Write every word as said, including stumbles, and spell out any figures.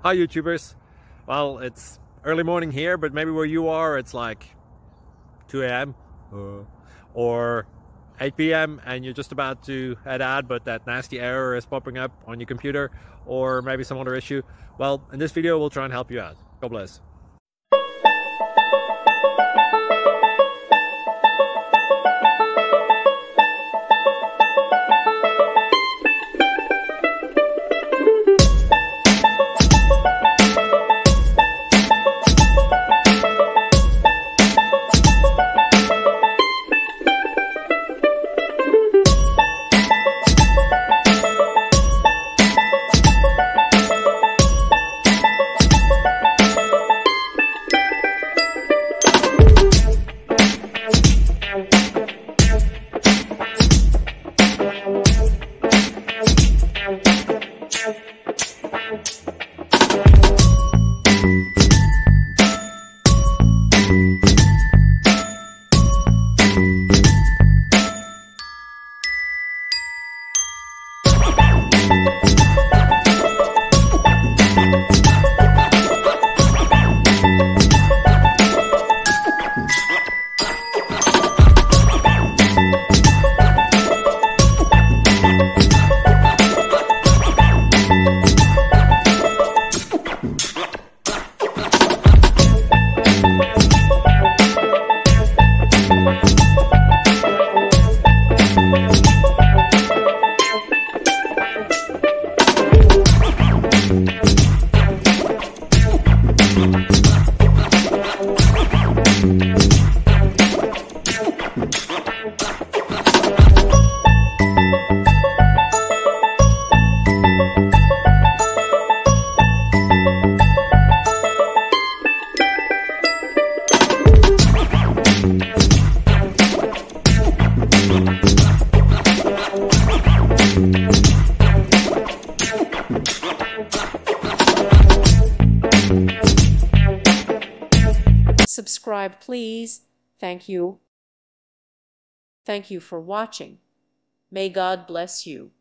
Hi YouTubers. Well, it's early morning here, but maybe where you are it's like two A M Uh, or eight P M and you're just about to head out, but that nasty error is popping up on your computer, or maybe some other issue. Well, in this video we'll try and help you out. God bless. Subscribe, please. Thank you. Thank you for watching. May God bless you.